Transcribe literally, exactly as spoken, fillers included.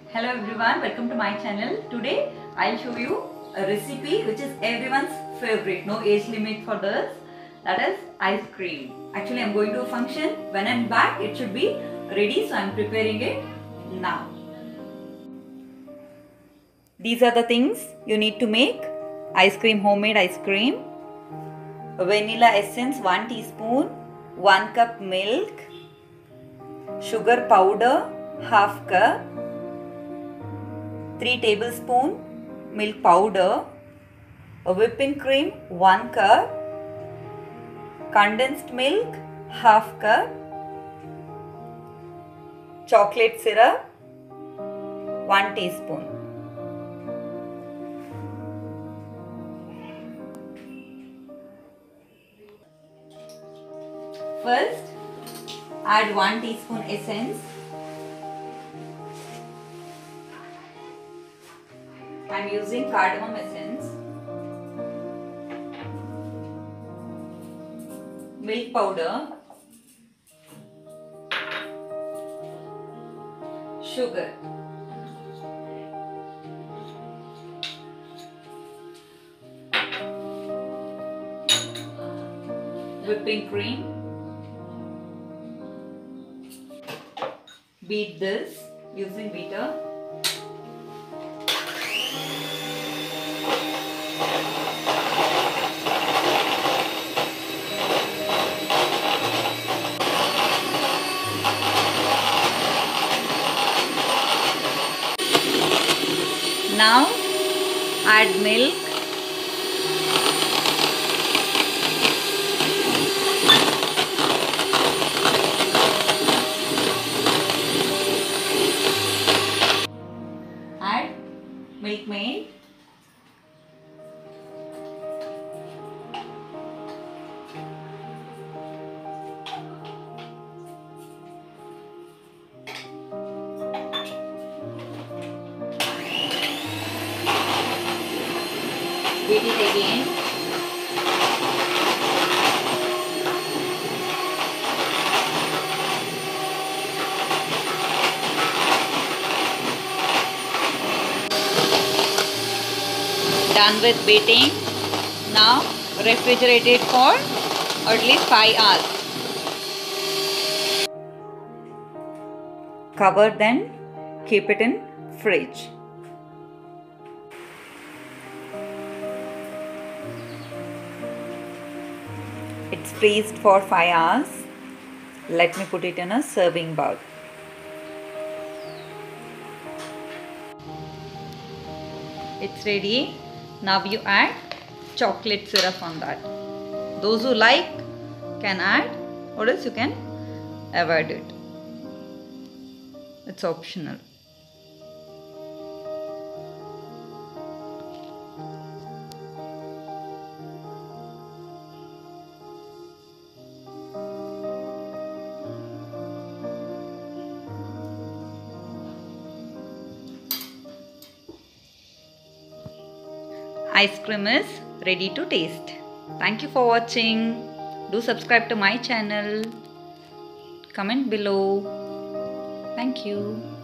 Hello everyone, welcome to my channel. Today I'll show you a recipe which is everyone's favorite, no age limit for this, that is ice cream. Actually I'm going to a function. When I'm back it should be ready, so I'm preparing it now. These are the things you need to make ice cream, homemade ice cream. Vanilla essence one teaspoon, one cup milk, sugar powder half cup, three tablespoons milk powder, a whipping cream one cup, condensed milk half cup, chocolate syrup one teaspoon. First, add one teaspoon essence. I am using cardamom essence. Milk powder. Sugar. Whipping cream. Beat this using beater. Now add milk. Add Milkmaid. Beat it again. Done with beating. Now refrigerate it for at least five hours. Cover, then keep it in fridge. It's freezed for five hours. Let me put it in a serving bowl. It's ready. Now you add chocolate syrup on that. Those who like can add, or else you can avoid it. It's optional. Ice cream is ready to taste. Thank you for watching. Do subscribe to my channel. Comment below. Thank you.